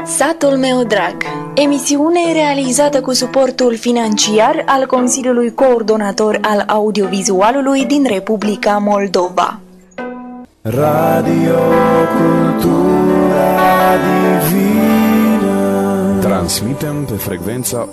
Satul meu drag, emisiune realizată cu suportul financiar al Consiliului Coordonator al Audiovizualului din Republica Moldova. Radio Cultura Divină. Transmitem pe frecvența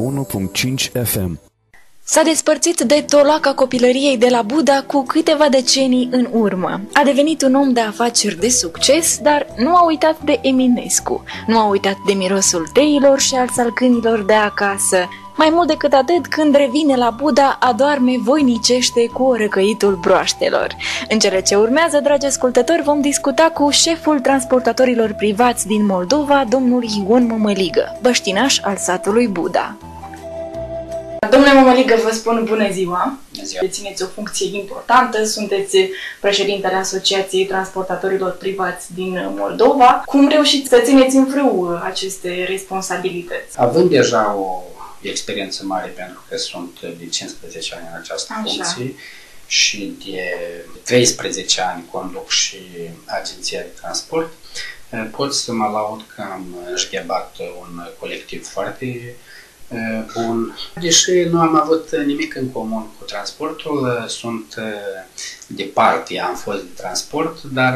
101.5 FM. S-a despărțit de tolaca copilăriei de la Buda cu câteva decenii în urmă. A devenit un om de afaceri de succes, dar nu a uitat de Eminescu. Nu a uitat de mirosul teilor și al salcânilor de acasă. Mai mult decât atât, când revine la Buda, adorme voinicește cu orăcăitul broaștelor. În cele ce urmează, dragi ascultători, vom discuta cu șeful transportatorilor privați din Moldova, domnul Ion Mămăligă, băștinaș al satului Buda. Domnule Mămăligă, vă spun bună ziua! Dețineți o funcție importantă, sunteți președintele Asociației Transportatorilor Privați din Moldova. Cum reușiți să țineți în frâu aceste responsabilități? Având deja o experiență mare, pentru că sunt de 15 ani în această funcție și de 13 ani conduc și agenția de transport, pot să mă laud că am înșghebat un colectiv foarte bun. Deși nu am avut nimic în comun cu transportul, sunt departe, am fost de transport, dar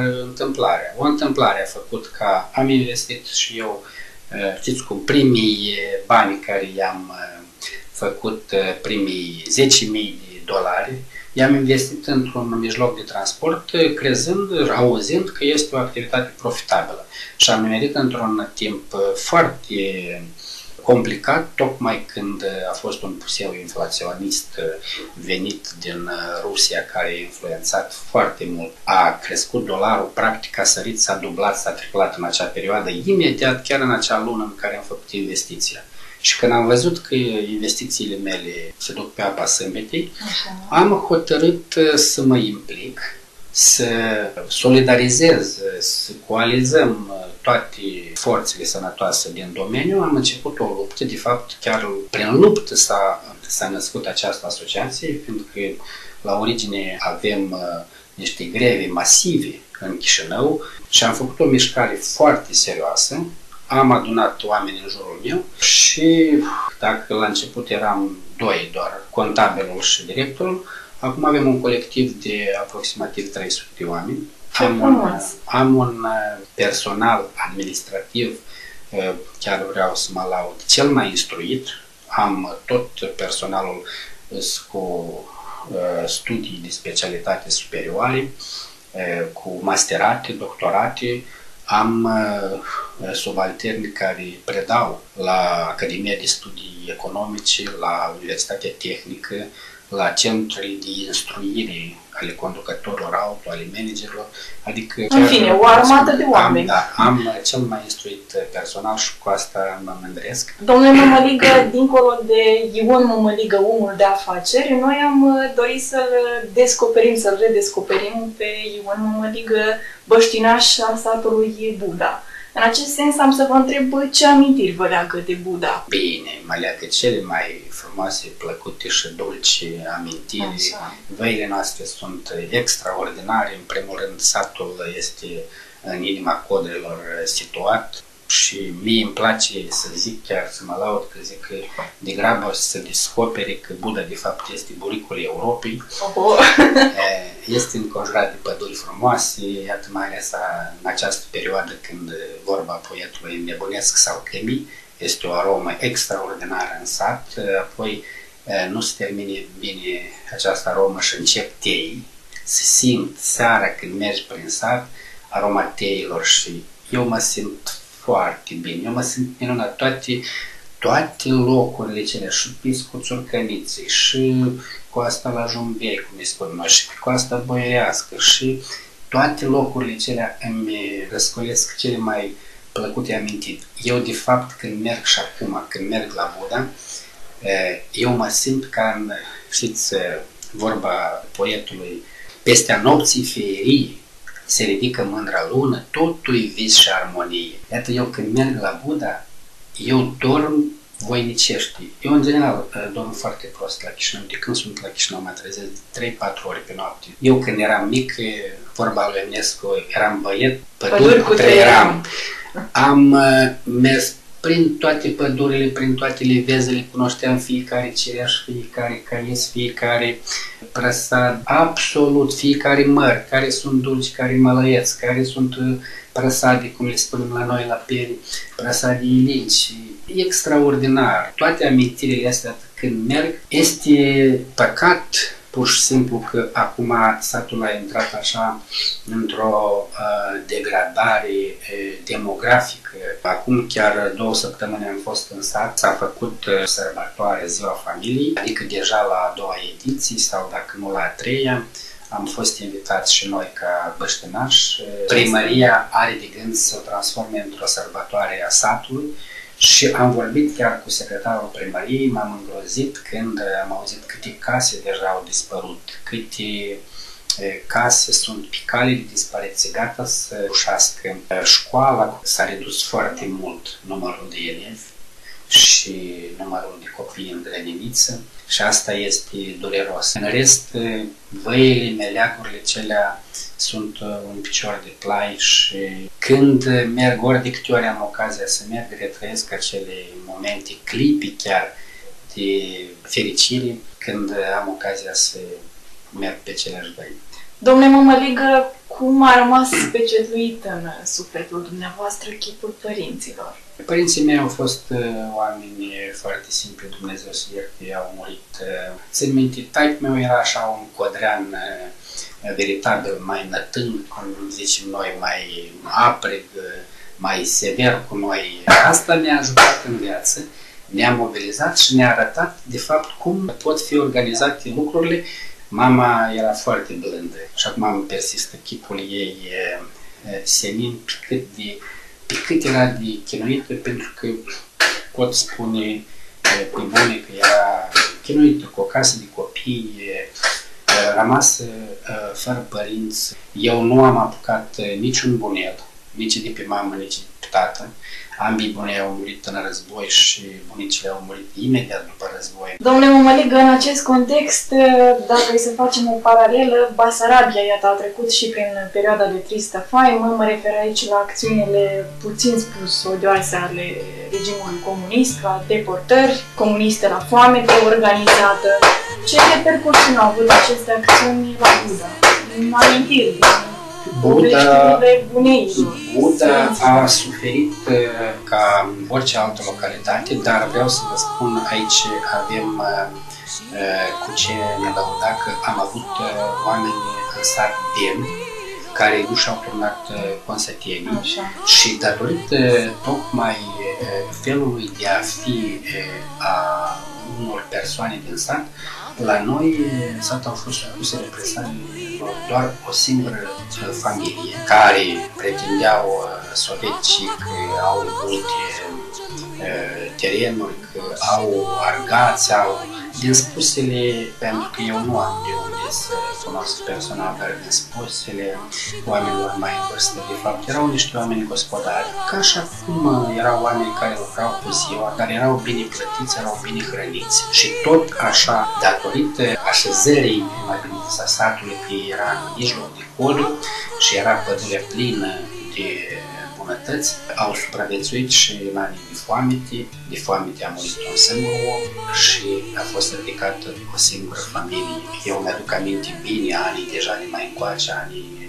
o întâmplare a făcut ca am investit și eu, știți cum, primii bani care i-am făcut, primii $10.000, i-am investit într-un mijloc de transport, crezând, auzind că este o activitate profitabilă. Și am nimerit într-un timp foarte complicat, tocmai când a fost un puseu inflaționist venit din Rusia, care a influențat foarte mult. A crescut dolarul, practic a sărit, s-a dublat, s-a triplat în acea perioadă, imediat, chiar în acea lună în care am făcut investiția. Și când am văzut că investițiile mele se duc pe apa sâmbetei, am hotărât să mă implic, să solidarizez, să coalizăm toate forțele sănătoase din domeniu. Am început o luptă, de fapt chiar prin luptă s-a născut această asociație, pentru că la origine avem niște greve masive în Chișinău și am făcut o mișcare foarte serioasă. Am adunat oameni în jurul meu și dacă la început eram doi doar, contabilul și directorul, acum avem un colectiv de aproximativ 300 de oameni. Am un personal administrativ, chiar vreau să mă laud, cel mai instruit. Am tot personalul cu studii de specialitate superioare, cu masterate, doctorate. Am subalterni care predau la Academia de Studii Economice, la Universitatea Tehnică, la centrele de instruire ale conducătorilor auto, ale managerilor, adică... În fine, o armată de oameni. Am cel mai instruit personal și cu asta mă mândresc. Domnule Mămăligă, dincolo de Ion Mămăligă, omul de afaceri, noi am dorit să-l descoperim, să-l redescoperim pe Ion Mămăligă, băștinaș al satului Buda. În acest sens am să vă întreb ce amintiri vă leagă de Buda. Bine, mă leagă cele mai frumoase, plăcute și dulci amintiri. Așa. Văile noastre sunt extraordinare. În primul rând, satul este în inima Codrelor situat și mie îmi place să zic, chiar să mă laud, că zic că degrabă să descopere că Buda de fapt este buricul Europei. Este înconjurat de păduri frumoase, iată, mai ales în această perioadă când vorba poetului nebunesc sau chemii, este o aromă extraordinară în sat, apoi nu se termine bine această aromă și încep teii, se simt seara când mergi prin sat, aroma teilor și eu mă simt foarte bine, eu mă simt minunat, toate locurile cele, și Piscu Țurcăniței, și Coasta la Jumbei, cum îi spun noi, și Coasta Boierească, și toate locurile cele îmi răscolesc cele mai plăcute amintiri. Eu, de fapt, când merg și acum, când merg la Buda, eu mă simt ca în, știți, vorba poetului, peste nopții feerii se ridică mândra lună, totul-i vis și armonie. Iată, eu când merg la Buda, eu dorm voinicește. Eu, în general, dorm foarte prost la Chișinău. De când sunt la Chișinău, mă trezesc 3-4 ore pe noapte. Eu, când eram mic, vorba lui Eminescu, eram băiet, păduri cu 3 ram. Am mers prin toate pădurile, prin toate livezele, cunoșteam fiecare cireaș, fiecare caies, fiecare prăsad, absolut fiecare măr, care sunt dulci, care mălăieți, care sunt prăsade, cum le spunem la noi la peri, prăsade ilici. Extraordinar. Toate amintirile astea când merg, este păcat pur și simplu că acum satul a intrat așa într-o degradare demografică. Acum chiar 2 săptămâni am fost în sat, s-a făcut sărbătoare Ziua Familiei, adică deja la a 2-a ediție sau dacă nu la a 3-a. Am fost invitați și noi ca băștinași. Primăria are de gând să o transforme într-o sărbătoare a satului. Și am vorbit chiar cu secretarul primăriei, m-am îngrozit când am auzit câte case deja au dispărut, câte case sunt pe cale de dispariție, gata să rușească. Școala s-a redus foarte mult numărul de elevi și numărul de copii în grădiniță și asta este dureros. În rest, văile, meleagurile celea sunt un picior de plai și când merg, ori de câte ori am ocazia să merg, retrăiesc acele momente, clipi chiar de fericire când am ocazia să merg pe aceleași văi. Domnule Mămăligă, cum a rămas pecetluit în sufletul dumneavoastră chipul părinților? Părinții mei au fost oameni foarte simpli, Dumnezeu să ierte, au murit. Țin minte, taică meu era așa un codrean veritabil, mai nătâng, cum zicem noi, mai aprig, mai sever cu noi. Asta ne-a ajutat în viață, ne-a mobilizat și ne-a arătat, de fapt, cum pot fi organizate lucrurile. Mama era foarte blândă și acum îmi persistă chipul ei senin pe cât era de chinuită, pentru că pot spune pe bune că era chinuită cu o casă de copii, rămasă fără părinți. Eu nu am apucat niciun bunel, nici de pe mamă, nici de pe tată. Ambii bunei au murit în război și bunicile au murit imediat după război. Domnule Mămăligă, în acest context, dacă e să facem o paralelă, Basarabia, iată, a trecut și prin perioada de tristă faimă. Mă refer aici la acțiunile puțin spus odioase ale regimului comunist, la deportări comuniste, la foamete organizată. Ce repercusiuni au avut aceste acțiuni la Buda? În amintiri Buda a suferit ca orice altă localitate, dar vreau să vă spun, aici avem cu ce ne lăuda că am avut oameni în sat demni care nu și-au turnat consătenii și datorită tocmai felului de a fi a unor persoane din sat, la noi satul au fost supuse represalii doar o singură familie care pretindeau soviecii că au multe terenuri, că au argați, au din spusele, pentru că eu nu am de unde să cunosc personal, dar din spusele oamenilor mai în vârstă, de fapt, erau niște oameni gospodari, ca și acum erau oameni care lucrau cu ziua, dar erau bine plătiți, erau bine hrăniți. Și tot așa, datorită așezării mai bine a satului, că era în mijloc de codul și era pădurea plină de bunătăți, au supraviețuit și în anii de foamete a murit un singur om și a fost ridicată o singură familie. Eu mi-aduc aminte bine anii deja de mai încoace, anii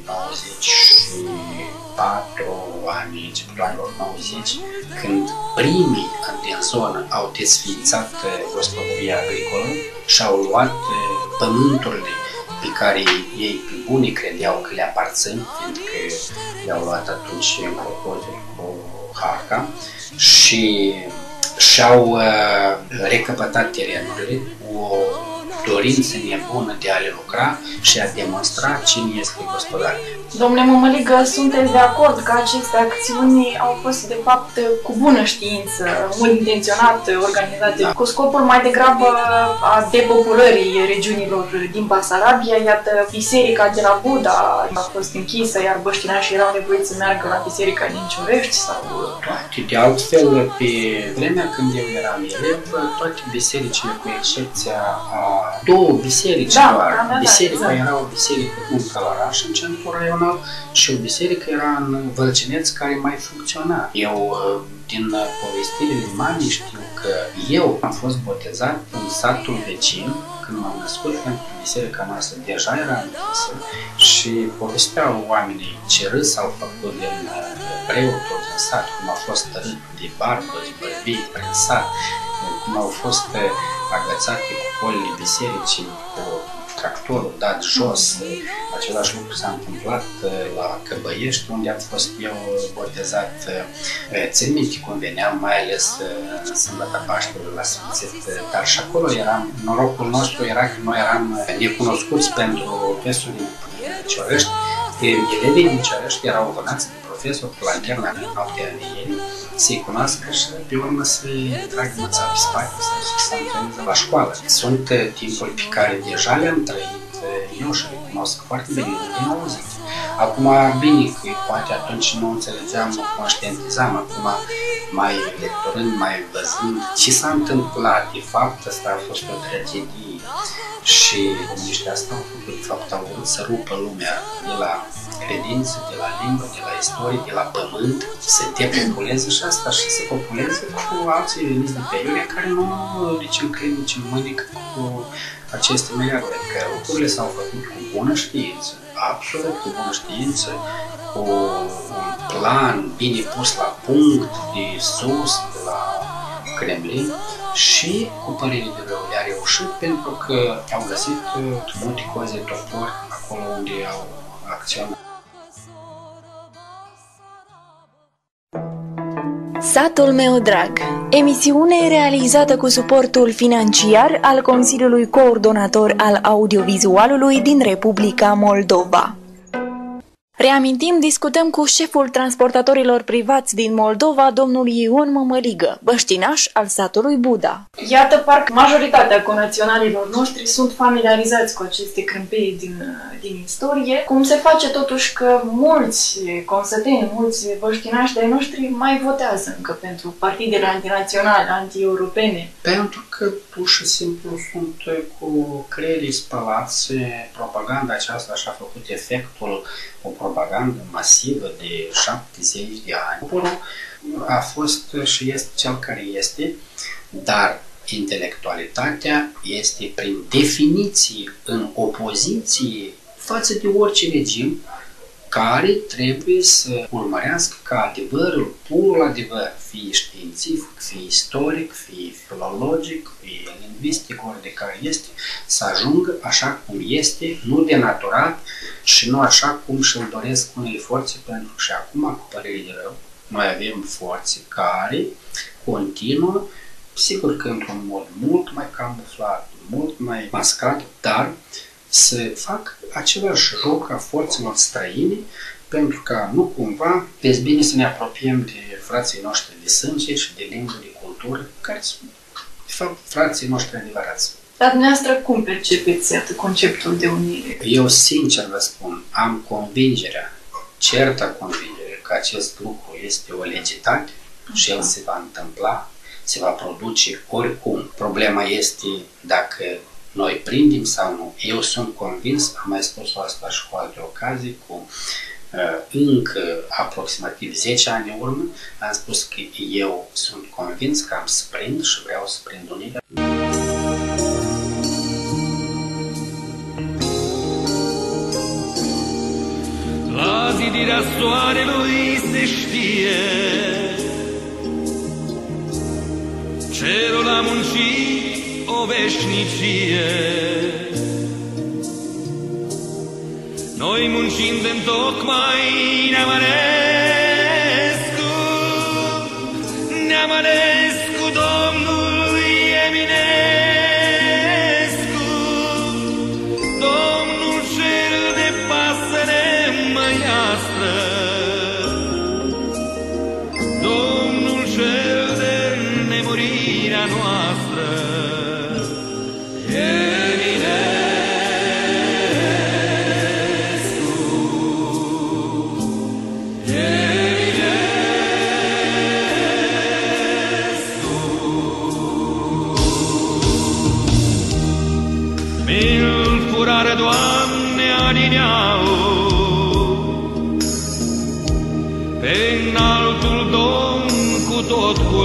94, anii începutul anilor 90, când primii din zonă au desființat gospodăria agricolă și au luat pământurile pe care ei pe bunii credeau că le aparțin, pentru că le-au luat atunci în crocodil cu harca și și-au recăpătat terenurile cu o dorință nebună de a le lucra și a demonstra cine este gospodar. Domnule Mămăligă, sunteți de acord că aceste acțiuni au fost de fapt cu bună știință, mult intenționat organizate, da, cu scopul mai degrabă a depopulării regiunilor din Basarabia? Iată, biserica de la Buda a fost închisă, iar băștinașii erau nevoiți să meargă la biserica din Ciurești sau... De altfel, pe vremea când eu eram elev, toate bisericile, cu excepția a două biserici doar. Biserica exact. era o biserică în Călăraș, în centrul raional, și o biserică era în Vălcineț, care mai funcționa. Eu, din povestirile mamei, știu că eu am fost botezat în satul vecin când m-am născut, pentru că biserica noastră deja era închisă și povesteau oamenii ce râs au făcut din preotul din sat, cum au fost tărât de barbări, bărbii prin sat, cum au fost agățate cu polile bisericii, cu tractorul dat jos. Același lucru s-a întâmplat la Căbăiești, unde am fost eu botezat. Țin minte cum veneam, mai ales în Sâmbătă Paștelui la Sfințit, dar și acolo norocul nostru era că noi eram necunoscuți pentru profesorii din Ciorești. Elevii din Ciorești erau vânați de profesor la interna în noaptea învierii, să-i cunoască și pe urmă să-i trag măța pe spate, să antreneze la școală. Sunt timpuri pe care deja le-am trăit eu și le cunosc foarte bine, din auzit. Acum, bine, că poate atunci nu înțelegeam, nu conștientizam, acum mai lecturând, mai văzând ce s-a întâmplat. De fapt, asta a fost o tragedie și comuniștii asta au făcut, de fapt, au vrut să rupă lumea de la credință, de la limbă, de la istorie, de la pământ, să depopuleze și asta și să populeze cu alții veniți de pe iurea care nu nici în cred, nici în mânică cu aceste miliarde. Că lucrurile s-au făcut cu bună știință, absolut cu bună știință, cu un plan bine pus la punct, de sus, de la Kremlin, și cu părere de rău le-a reușit pentru că au găsit multe coze topor acolo unde au acționat. Satul meu drag, emisiune realizată cu suportul financiar al Consiliului Coordonator al Audiovizualului din Republica Moldova. Reamintim, discutăm cu șeful transportatorilor privați din Moldova, domnul Ion Mămăligă, băștinaș al satului Buda. Iată, parcă majoritatea conaționalilor noștri sunt familiarizați cu aceste crâmpeii din istorie. Cum se face totuși că mulți consăteni, mulți băștinași de-ai noștri mai votează încă pentru partidele antinaționale, anti-europene? Pentru că pur și simplu sunt cu creierii spălați. Propaganda aceasta și-a făcut efectul, o propagandă masivă de 70 de ani. A fost și este cel care este, dar intelectualitatea este prin definiție în opoziție față de orice regim care trebuie să urmărească ca adevărul, purul adevăr, fie științific, fie istoric, fie filologic, fie lingvistic, ori de care este, să ajungă așa cum este, nu denaturat și nu așa cum și-l doresc unele forțe, pentru că și acum, cu părere de rău, noi avem forțe care continuă, sigur că într-un mod mult mai camuflat, mult mai mascat, dar să fac același joc a forțelor străine, pentru că nu cumva vezi bine să ne apropiem de frații noștri de sânge și de limbă, de cultură, care sunt, de fapt, frații noștri adevărați. Dar dumneavoastră cum percepeți conceptul de unire? Eu, sincer vă spun, am convingerea, certă convingere, că acest lucru este o legitate și el se va întâmpla, se va produce oricum. Problema este dacă noi prindem sau nu. Eu sunt convins, am mai spus asta și cu alte ocazii, cu încă aproximativ 10 ani în urmă, am spus că eu sunt convins că am să prind și vreau să prind unirea. La zidirea soarelui se știe, cerul a muncit o veșnicie. Noi muncind întocmai ne-am ales cu Domnul Eminescu, Domnul cel de pasăre măiastră, Domnul cel de nemurirea noastră. Doamne, alineau pe înaltul Domn cu tot cu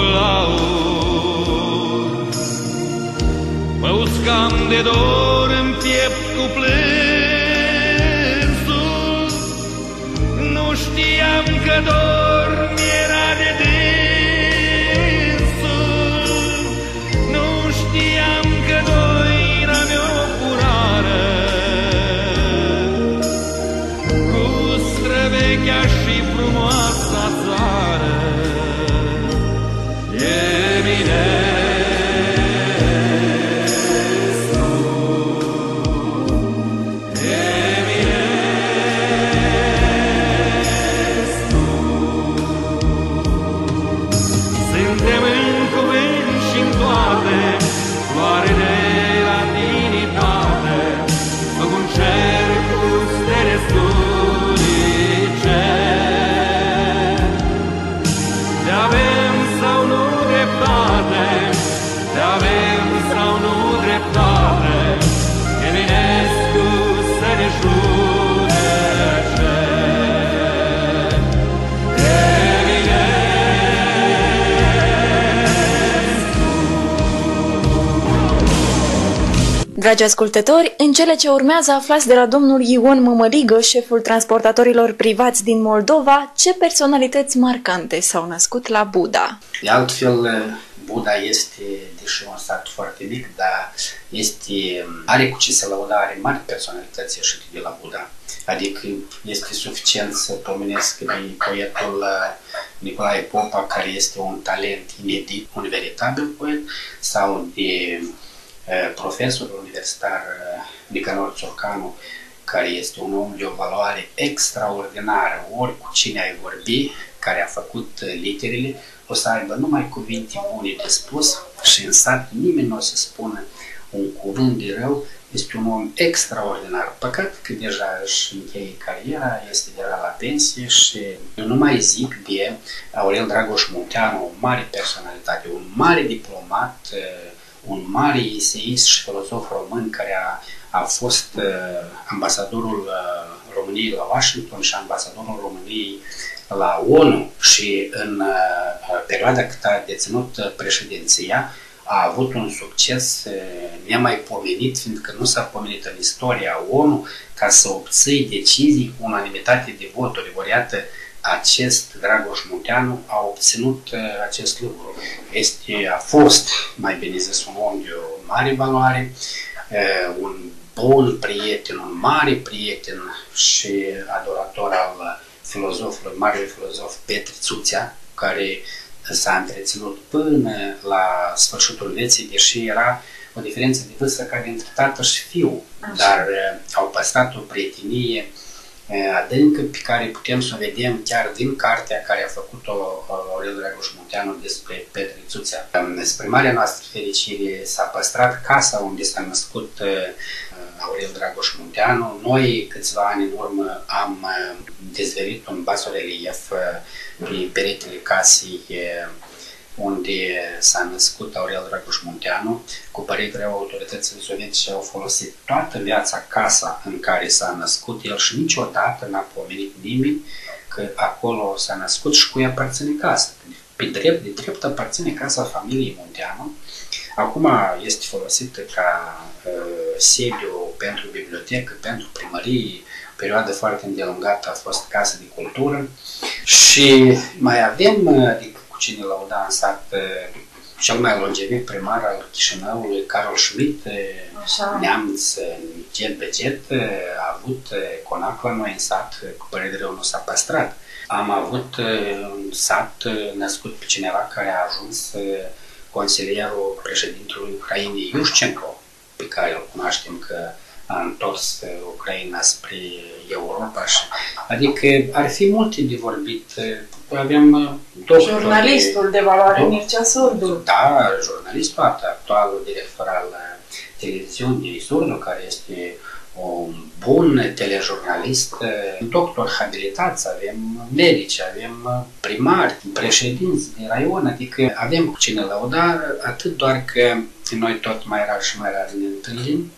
laud. Mă uscam de dor în piept cu plânsul, nu știam că dor mi-era de dânsul, nu știam că doina mea curară cu străvechea și frumoasa țară. Dragi ascultători, în cele ce urmează aflați de la domnul Ion Mămăligă, șeful transportatorilor privați din Moldova, ce personalități marcante s-au născut la Buda. De altfel, Buda este, deși un sat foarte mic, dar are cu ce să lăuda, are mari personalități ieșite de la Buda. Adică este suficient să pomenesc de poetul Nicolae Popa, care este un talent inedit, un veritabil poet, sau de profesorul universitar Nicanor Țurcanu, care este un om de o valoare extraordinară. Ori cu cine ai vorbi, care a făcut literele, o să aibă numai cuvinte bune de spus și în sat nimeni nu o să spună un cuvânt de rău. Este un om extraordinar. Păcat că deja își încheie cariera, este deja la pensie și eu nu mai zic de Aurel Dragoș Munteanu, o mare personalitate, un mare diplomat, un mare eseist și filozof român care a fost ambasadorul României la Washington și ambasadorul României la ONU și în perioada cât a deținut președinția a avut un succes nemaipomenit, fiindcă nu s-a pomenit în istoria ONU ca să obții decizii cu unanimitate de voturi. Ori iată, acest Dragoș Munteanu a obținut acest lucru. A fost, mai bine zis, un om de o mare valoare, un bun prieten, un mare prieten și adorator al filozofului, marele filozof Petri Țuțea, care s-a întreținut până la sfârșitul vieții, deși era o diferență de vârstă care între tată și fiu, dar au păstrat o prietenie adâncă pe care putem să o vedem chiar din cartea care a făcut-o Aurel Dragoș Munteanu despre Petri Țuțea. Spre marea noastră fericire s-a păstrat casa unde s-a născut Aurel Dragoș Munteanu. Noi, câțiva ani în urmă, am dezvelit un basorelief pe peretele casei unde s-a născut Aurel Dragoș Munteanu. Cu părere rău, autoritățile sovietice au folosit toată viața casa în care s-a născut el și niciodată n-a pomenit nimeni că acolo s-a născut și cui aparține casa. Pe drept, de drept aparține casa familiei Munteanu. Acum este folosită ca sediu pentru bibliotecă, pentru primărie. Perioadă foarte îndelungată a fost casă de cultură și mai avem cu cine lăuda în sat cel mai longeviv primar al Chișinăului, Carol Schmidt, neamț jet be jet, a avut conac la noi în sat, cu părere de rău nu s-a păstrat. Am avut un sat născut pe cineva care a ajuns consilierul președintelui Ucrainei, Iușcenco, pe care îl cunoaștem că a întors Ucraina spre Europa. Adică ar fi multe de vorbit. Avem jurnalistul de valoare Mircea Surdu. Da, jurnalistul actualul director al televiziunii Surdu, care este un bun telejurnalist, doctor habilitați, avem medici, avem primari, președinți de raion, adică avem cu cine lăuda, atât doar că noi tot mai rar și mai rar ne întâlnim.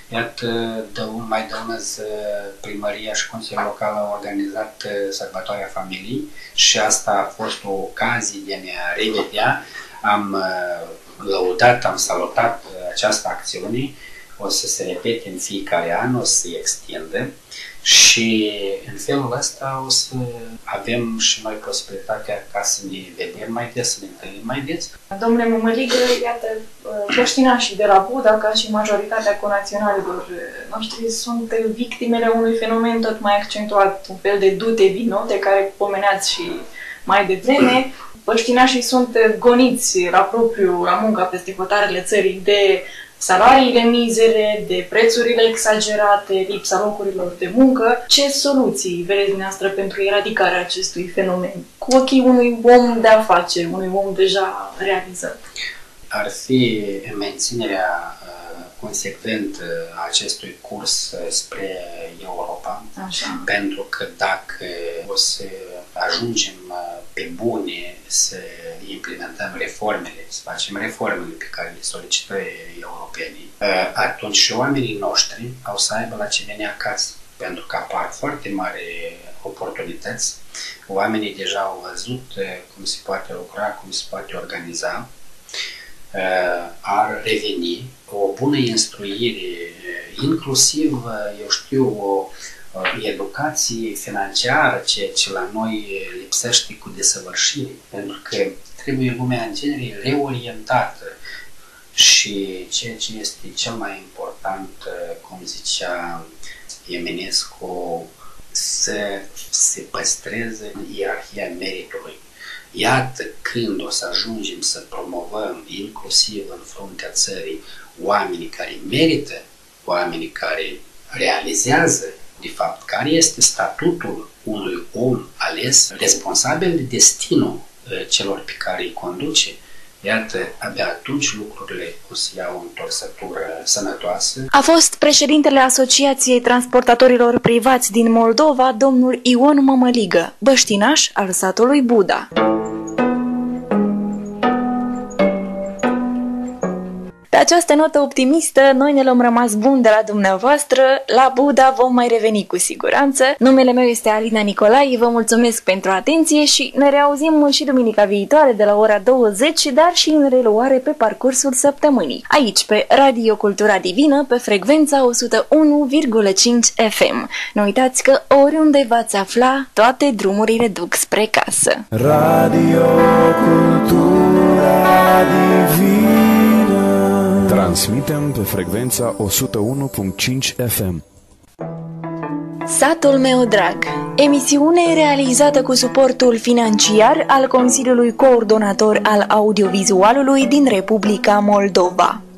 Iată, mai dăunăz primăria și Consiliul Local au organizat Sărbătoarea Familiei și asta a fost o ocazie de a ne revedea. Am lăudat, am salutat această acțiune, o să se repete în fiecare an, o să se extindă și în felul ăsta o să avem și noi posibilitatea ca să ne vedem mai des, să ne întâlnim mai des. Domnule Mămăligă, iată, băștinașii de la Buda, ca și majoritatea conaționalilor noștri, sunt victimele unui fenomen tot mai accentuat, un fel de dute vino, de care pomeneați și mai devreme. Băștinașii sunt goniți la propriu, la munca peste hotarele țării, de salariile mizere, de prețurile exagerate, lipsa locurilor de muncă. Ce soluții vedeți dumneavoastră pentru eradicarea acestui fenomen? Cu ochii unui om de afaceri, unui om deja realizat. Ar fi menținerea consecventă a acestui curs spre Europa. Așa. Pentru că dacă o să ajungem pe bune să implementăm reformele, să facem reformele pe care le solicită europenii, atunci și oamenii noștri au să aibă la ce veni acasă. Pentru că apar foarte mari oportunități. Oamenii deja au văzut cum se poate lucra, cum se poate organiza. Ar reveni o bună instruire, inclusiv, eu știu, o educație financiară, ceea ce la noi lipsește cu desăvârșire, pentru că trebuie lumea în genere reorientată și ceea ce este cel mai important, cum zicea Eminescu, să se păstreze în ierarhia meritului. Iată când o să ajungem să promovăm, inclusiv în fruntea țării, oamenii care merită, oamenii care realizează, de fapt, care este statutul unui om ales, responsabil de destinul celor pe care îi conduce. Iată, abia atunci lucrurile o să iau o întorsătură sănătoasă. A fost președintele Asociației Transportatorilor Privați din Moldova, domnul Ion Mămăligă, băștinaș al satului Buda. Pe această notă optimistă, noi ne luăm rămas bun de la dumneavoastră. La Buda vom mai reveni cu siguranță. Numele meu este Alina Nicolae, vă mulțumesc pentru atenție și ne reauzim și duminica viitoare de la ora 20, dar și în reluare pe parcursul săptămânii. Aici, pe Radio Cultura Divină, pe frecvența 101,5 FM. Nu uitați că oriunde v-ați afla, toate drumurile duc spre casă. Radio Cultura Divină. Transmitem pe frecvența 101.5 FM. Satul meu drag, emisiune realizată cu suportul financiar al Consiliului Coordonator al Audiovizualului din Republica Moldova.